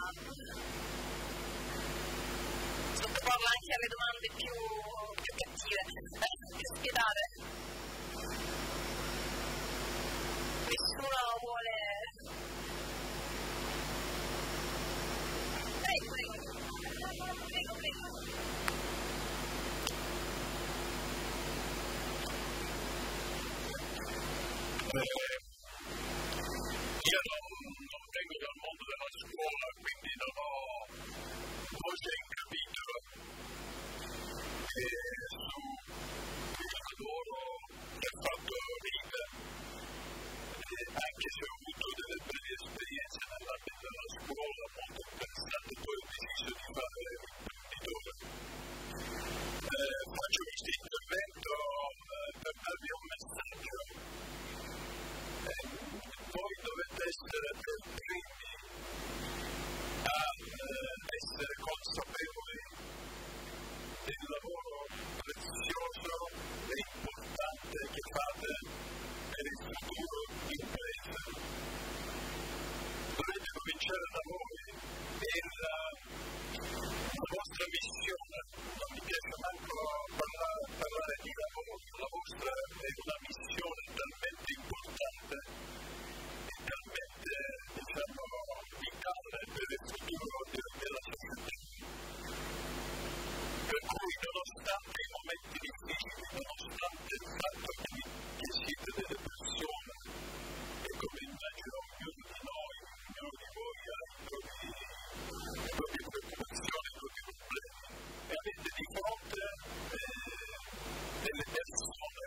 sottoporla anche alle domande più cattive, più spiedate. Nessuno vuole... Prego. Io non vengo dal mondo della scuola, quindi non ho forse capito che sul lavoro che ho fatto vita, anche se ho avuto delle belle esperienze nell'ambito della scuola, molto interessante, poi ho deciso di fare l'imprenditore. Faccio questo intervento per darvi un messaggio. Voi dovete essere per primi a essere consapevoli del lavoro prezioso e importante che fate per il futuro impresa. Dovete cominciare da voi e la vostra missione, non mi piace manco parlare di lavoro, la vostra è una missione talmente importante e talmente, vitale per il futuro della società. Per cui, nonostante i momenti difficili, nonostante il fatto che siete delle persone e come immagino ognuno di noi, ognuno di voi ha le proprie preoccupazioni, i propri problemi, e avete di fronte delle persone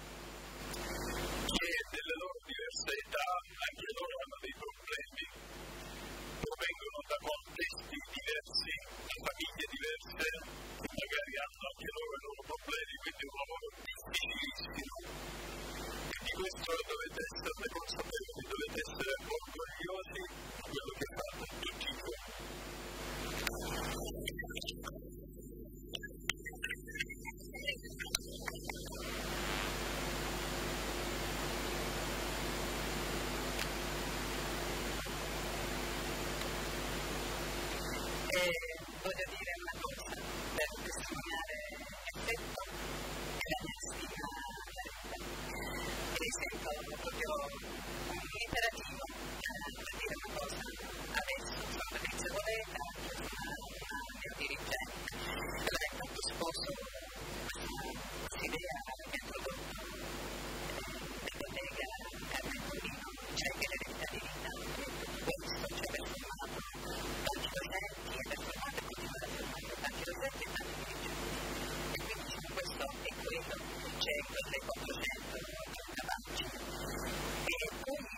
che nelle loro diverse età, anche loro hanno dei problemi, provengono da contesti diversi, da famiglie diverse, che magari hanno anche loro i loro problemi, quindi è un lavoro difficilissimo. E di questo dovete esserne consapevoli, dovete essere orgogliosi di quello che fate tutti i giorni. Voglio dire una cosa per testimoniare effetto e la mia stima mi sento proprio un imperativo per dire una cosa adesso. Sono Patrizia Boleta, sono una mia dirigente, avrei fatto sposo questa idea che ha prodotto il collega Carmen Bonino, cioè che l'eredità di vita, questo ci ha trasformato tanti docenti e trasformato e continuare a formare tanti docenti e tanti dirigenti. E quindi questo è quello, c'è quelle 400 capaci. E poi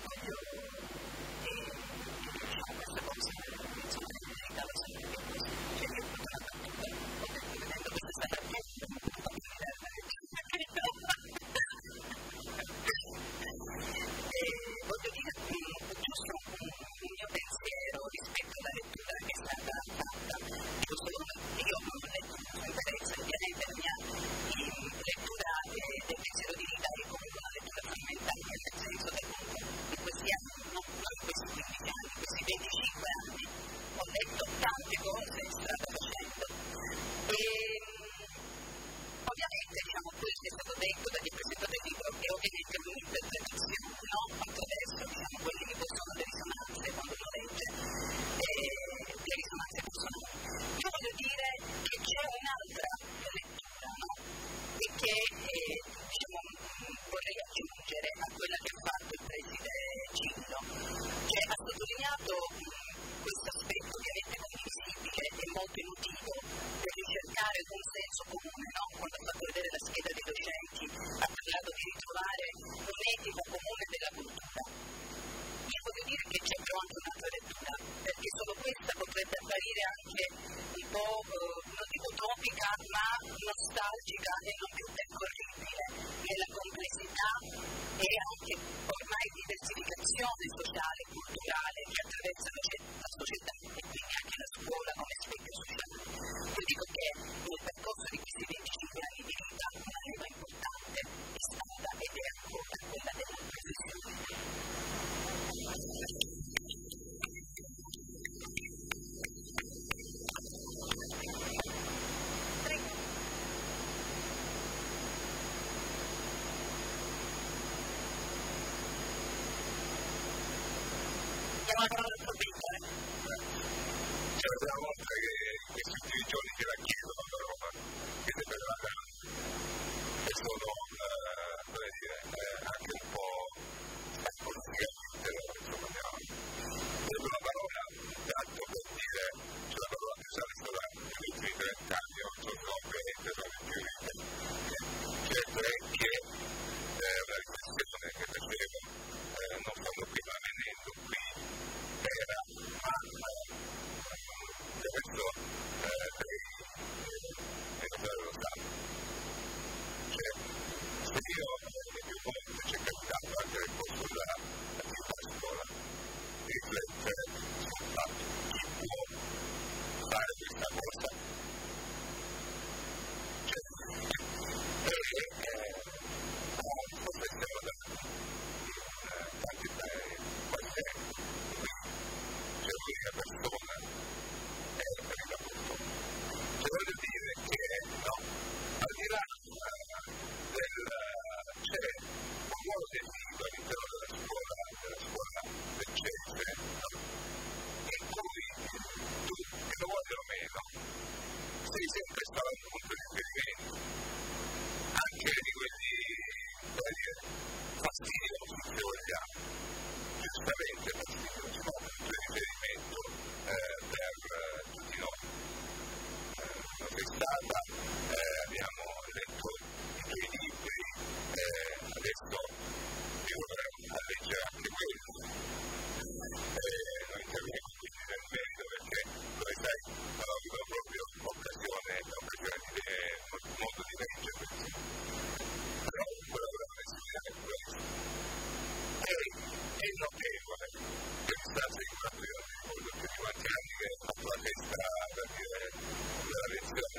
C'è una volta che in questi ultimi giorni che la chiedono a Roma, che ne parlano, e sono, come dire, anche un po' politicamente, insomma, prendo la parola tanto per dire, c'è la parola che sarà stata negli ultimi 30 anni, non sono ovviamente sono di più certo è che una riflessione che facevo non stando qui ma venendo qui era adesso lei lo sa, cioè se io più volte ci è capitato anche nel corso dell'attività a scuola di riflettere sul fatto chi può fare questa cosa, cioè forse stiamo dando in tanti paesi c'è l'unica persona è per la fortuna. Cioè voglio dire che no, al di là c'è un ruolo definito all'interno della scuola del CESE, in cui tu, che lo vuoi o meno, sei sempre stato un punto di riferimento, anche di quelli, come dire, fastidiosi, se vogliamo, giustamente fastidiosi, ma un punto di riferimento per tutti noi. Non sei stata, abbiamo letto i tuoi libri, adesso vi vorrei leggere anche quello. Non intervengo quindi nel merito perché, come sai, non ho avuto proprio occasione di modo di leggere, però quello che vorrei studiare è questo. È notevole che mi sta seguendo, io non ricordo più di quanti anni che ho fatto la festa per dire della lezione.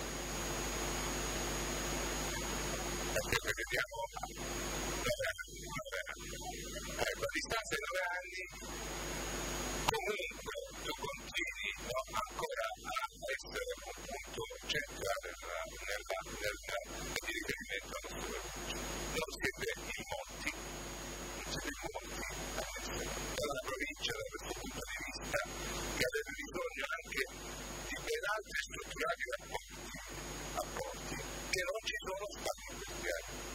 Perché vediamo 9 anni. Ecco, a distanza di 9 anni comunque tu continui ancora a essere un punto centrale di riferimento alla nostra provincia. Non siete in molti dalla provincia da questo punto di vista che avete bisogno anche di ben altri strutturali rapporti che non ci sono stati in questi anni.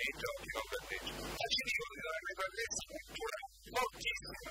partecipa o chi non partecipa, ma ci dicono di una arretratezza culturale fortissima,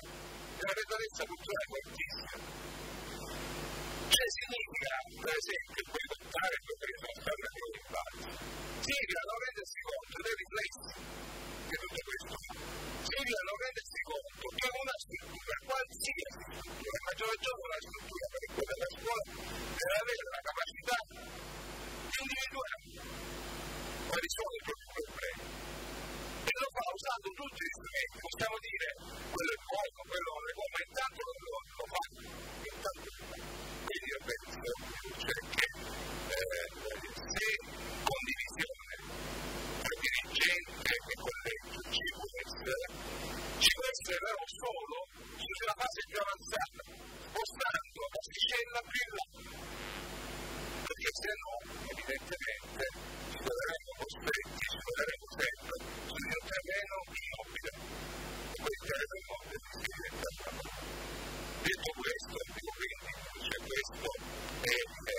Cioè significa, per esempio, boicottare il governo sempre con i impatti, significa non rendersi conto dei riflessi che tutto questo fa, significa non rendersi conto che una struttura, qualsiasi struttura, maggior ragione una struttura come quella della scuola, deve avere la capacità di individuare quali sono i propri problemi. E lo fa usando tutti gli strumenti, possiamo dire quello è buono, quello non è buono, ma intanto lo fa. Quindi io penso che se condivisione tra dirigente e collegio ci può essere però solo sulla fase più avanzata, spostando l'asticella più in là, perché se no evidentemente ci troveremo costretti, ci troveremo sempre sul terreno immobile, e quel terreno immobile si diventa una. Detto questo, dico quindi, questo è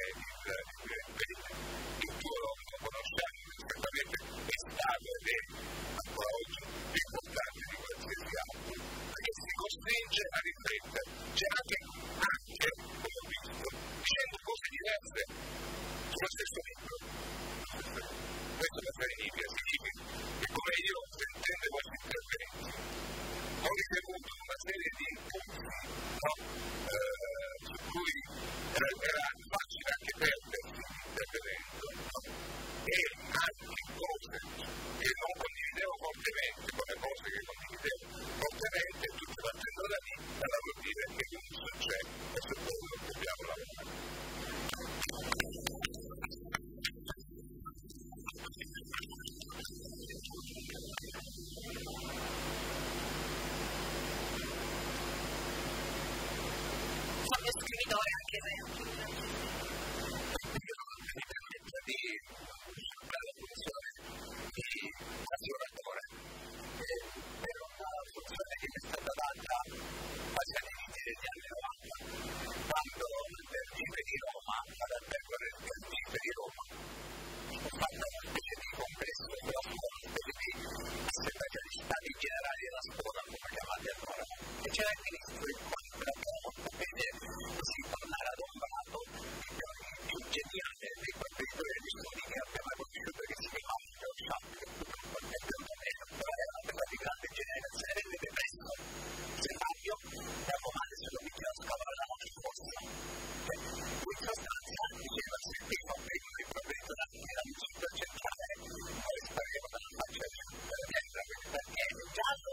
il tuo lo conosciamo perfettamente, è stato ed è ancora oggi più importante di qualsiasi altro, perché si costringe a riflettere, c'è anche, come ho visto, dicendo cose diverse sullo stesso libro. Questo cosa significa? Significa che come io, sentendo i vostri interventi, ho ricevuto una serie di impulsi, no? Su cui era facile anche perdersi intervenendo, no? E anche cose che non condividevo fortemente, come cose che condividevo fortemente, tutte partendo da lì, allora vuol dire che questo c'è e su quello dobbiamo lavorare. Scrittore anche se di assicurazione per una funzione che mi è stata data quasi all'inizio degli anni 90, quando nel DIF di Roma, ad albergo del DIF di Roma, ho fatto una specie di congresso sulla scuola, una specie di assemblea di stati generali della scuola, come chiamate allora, e c'era il ministro il quale così parlare adombrato che è il più geniale dei professori di studi che abbiamo conosciuto, che si chiama Matteo Sciappi, che purtroppo è venuto meno, però era una bella di grande generazione del depresso. Se Mario, dopo male se lo metteva a scavare la nostra forza. In sostanza diceva se il primo dei professori era un sito centrale, poi spareva dalla faccia della destra, perché già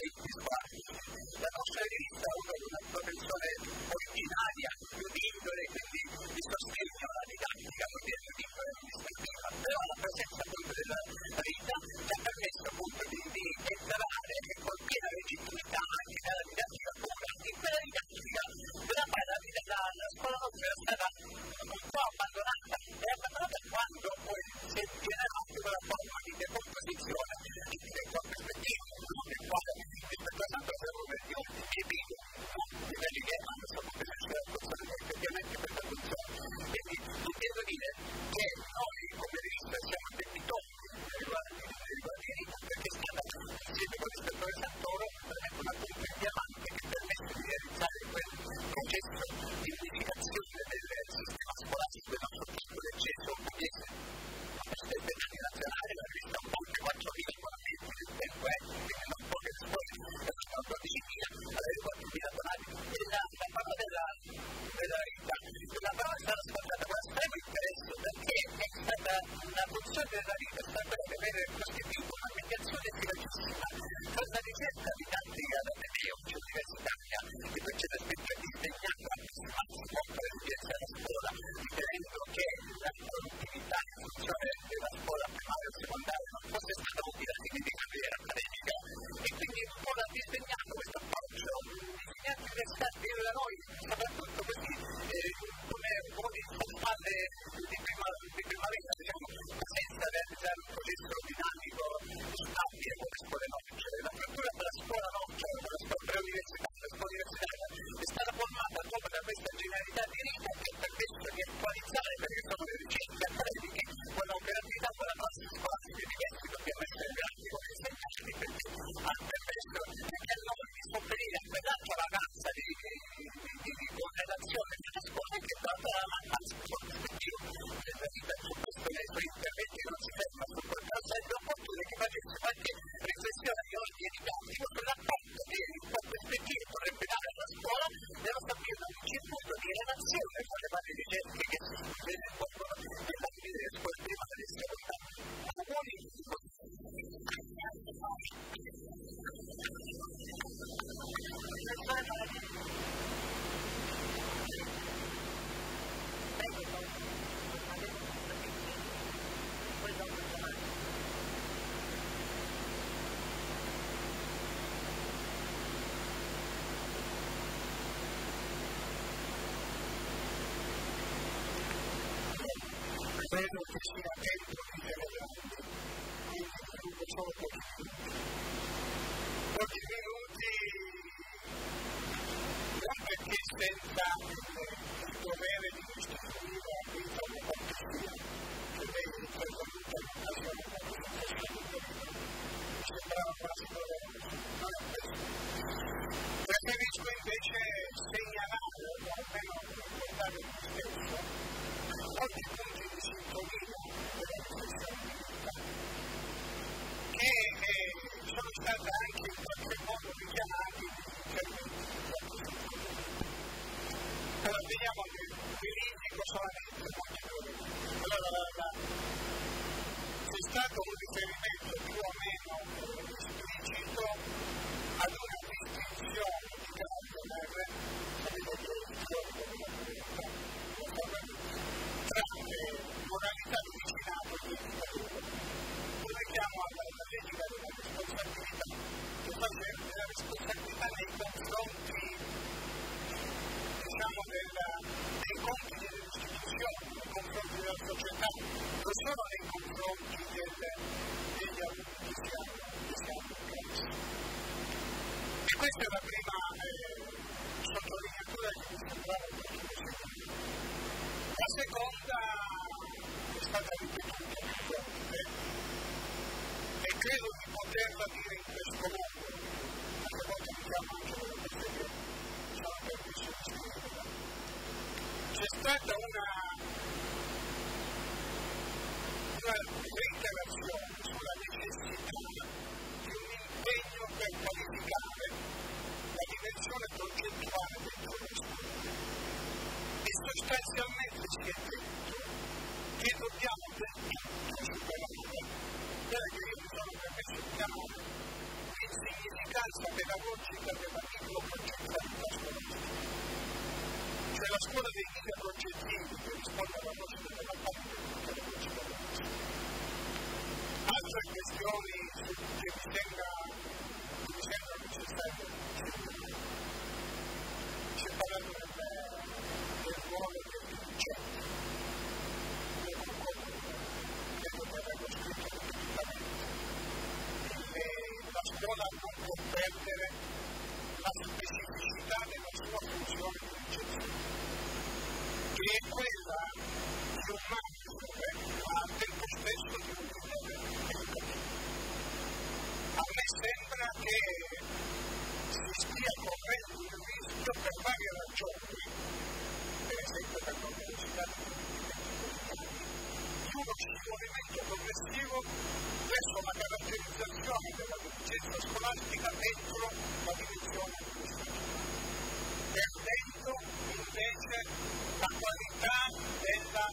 enti squadri. La nostra rivista ha avuto una propensione originaria, più di indole, quindi di sostegno alla didattica, vuol dire più di indole amministrativa, però la presenza appunto della vita ci ha permesso appunto di entrare con piena legittimità anche nella didattica pura, in quella didattica della la scuola nostra era stata un po' abbandonata, e abbandonata quando poi si è generato quella forma di decomposizione di prospettiva, nel quale rispetto a Santo Servo per gli ultimi epigoni, quelli che hanno saputo riuscire a funzionare effettivamente per la funzione. Quindi intendo dire che noi come rivista siamo debitosi nei riguardi di Rita, perché è stata insieme con l'ispettore Santoro veramente una punta in diamante che permette di realizzare quel processo di unificazione del sistema scolastico del nostro piccolo e cesso pugliese. La Presidente degli nazionali, la rivista un po' oltre 4.000 abbonamenti nel tempo, quindi non poche scuole, sono 12.000, avere 4.000 abbonati. E la parola della Rita, la parola è stata ascoltata con estremo interesse, perché è stata la funzione della Rita, è stata quella di aver costituito una mediazione efficacissima tra la ricerca didattica dell'Ateneo, cioè universitaria, che poi c'è l'aspetto di impegnata a supportare l'udienza della scuola, ritenendo che la produttività in funzione della scuola primaria o secondaria non fosse stata utile di carriera accademica, e quindi un po' l'ha disegnato questo approccio. Insegnanti universitari da noi, soprattutto così, come di spalle di primavera, diciamo, senza realizzare un processo dinamico, stabile come scuole nostre. L'apertura della scuola nostra, della scuola preuniversitaria, della scuola universitaria, è stata formata proprio da questa generalità di Rita che ha permesso di attualizzare, perché sono le ricerche accademiche, quell'operatività, quella classe scolastica diversa, dobbiamo essere grandi come insegnanti, perché ha permesso anche a noi di sopperire a quell'altra vacanza di correlazione della scuola che è data dalla mancanza di prospettiva della vita. Su questo nei suoi interventi non si ferma su quel caso, sarebbe opportuno che facesse qualche riflessione di ordine didattico sull'apporto che la prospettiva potrebbe dare alla scuola nello stabilire un circuito di relazione con le varie ricerche che si svolgono nell'ambito delle scuole primarie e secondarie. Credo che sia tempo di telegrandi, quindi credo solo pochi minuti, non perché senza il dovere di costituire la vita una cortesia, che lei è intervenuta in occasione della presentazione del libro, mi sembrava quasi doveroso, non è questo. Preferisco invece segnalare, o almeno ricordare me stesso, molti punti di sintonia della riflessione di Rita, che sono stati anche in qualche modo richiamati interventi della Costituzione. Allora vediamo che vi indico solamente molti problemi. Allora c'è stato un riferimento più o meno esplicito ad una distinzione di carattere, sapete che è il giorno della comunità, tra modalità di vicinato e di educatore. Un richiamo alla logica della responsabilità, che fa sempre la responsabilità nei confronti, diciamo, dei compiti delle istituzioni, nei confronti della società, non solo nei confronti degli alunni che si hanno in classe. E questa è la prima sottolineatura che mi sembrava opportuno. La seconda è stata ripetuta più volte e credo di poterla dire in questo modo, alle volte mi chiamo anche delle cose che sono permesso di scriverla. C'è stata una reiterazione sulla necessità di un impegno per qualificare la dimensione progettuale del turismo. E sostanzialmente si è detto che dobbiamo del tutto superare quella che io mi sono permesso di chiamare significanza pedagogica della microprogettualità scolastica. Cioè la scuola dei microprogettini che risponde alla logica della pedagogica della scuola. Altre questioni che mi sembrano necessarie. Si è parlato del ruolo del dirigente. Io concordo, credo che avevo scritto ripetutamente. La scuola non può perdere la specificità della sua funzione dirigenziale, che è quella di un maestro, ma al tempo stesso di un leader educativo. A me sembra che si stia correndo il rischio per varie ragioni, per esempio per la velocità dei movimenti quotidiani, di uno scivolimento progressivo verso la caratterizzazione della dirigenza scolastica dentro la dimensione amministrativa, perdendo invece la qualità della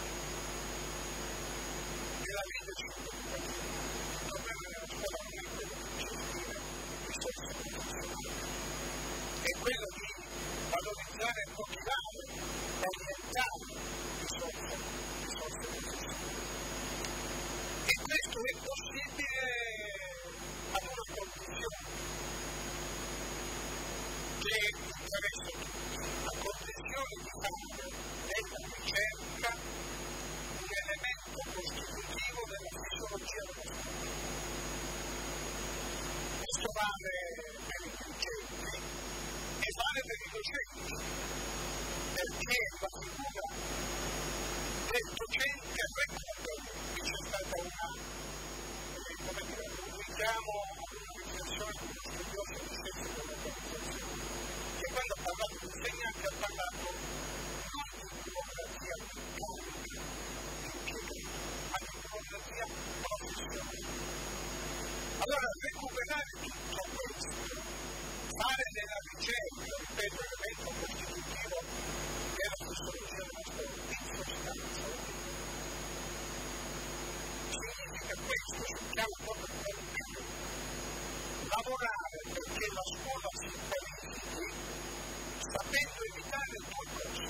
leadership educativa. Il problema della scuola non è quello di gestire risorse professionali, è quello di valorizzare e motivare, orientare risorse professionali. E questo è possibile ad una condizione che interessa tutti, a condizione di fare della ricerca un elemento costitutivo della fisiologia della scuola. Questo vale per i dirigenti e vale per i docenti, perché la figura del docente recupera che c'è stata un richiamo a una riflessione di uno studioso di scienze dell'organizzazione, che quando ha parlato di insegnanti ha parlato non di democrazia pubblica, ma di democrazia professionale. Allora recuperare tutto questo, fare della ricerca, ripeto, elemento costitutivo della fisiologia della scuola, in sostanza, significa questo sul piano proprio concreto. Lavorare perché la scuola si qualifichi sapendo evitare due cose.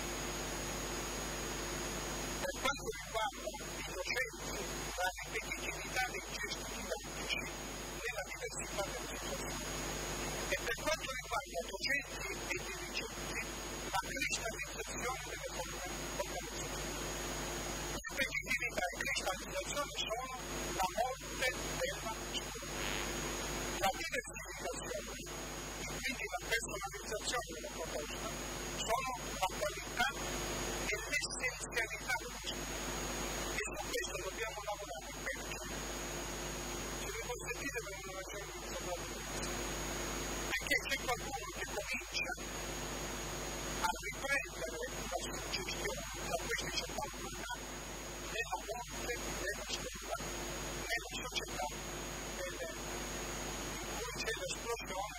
Per quanto riguarda i docenti, la ripetitività dei gesti didattici nella diversità delle situazioni. E per quanto riguarda docenti e dirigenti, la cristallizzazione delle organizzazioni. Ripetitività e cristallizzazione sono la morte della scuola. La diversificazione e quindi la personalizzazione della proposta sono la qualità e l'essenzialità della scuola. E su questo dobbiamo lavorare perché, se mi consentite per una ragione di sopravvivenza, perché c'è qualcuno che comincia a riprendere la suggestione da questi 50 anni nella morte della scuola, nella società in cui c'è l'esplosione